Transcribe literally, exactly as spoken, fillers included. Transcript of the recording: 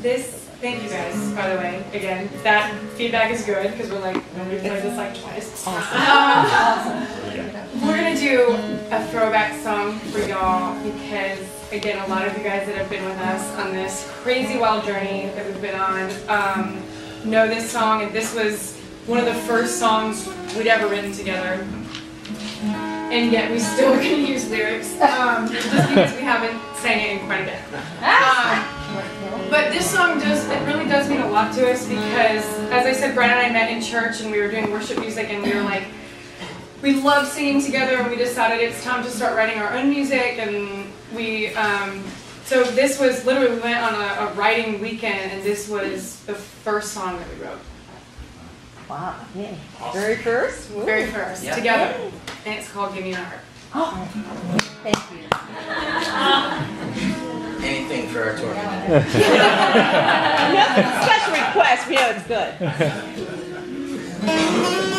this, thank you guys, by the way, again, that feedback is good, because we're like, nobody played this like twice. Awesome. Um, awesome. We're going to do a throwback song for y'all, because, again, a lot of you guys that have been with us on this crazy wild journey that we've been on um, know this song, and this was one of the first songs we'd ever written together. And yet we still are going to use lyrics, um, just because we haven't sang it in quite a bit. Um, but this song does, it really does mean a lot to us because, as I said, Brian and I met in church and we were doing worship music and we were like, we love singing together and we decided it's time to start writing our own music. And we, um, so this was literally, we went on a, a writing weekend and this was the first song that we wrote. Wow, yeah. Awesome. Very first? Woo. Very first, yeah. Together. Yay. And it's called Give Me Your Heart. Oh, thank you. Anything for our tour. No special request, we know it's good.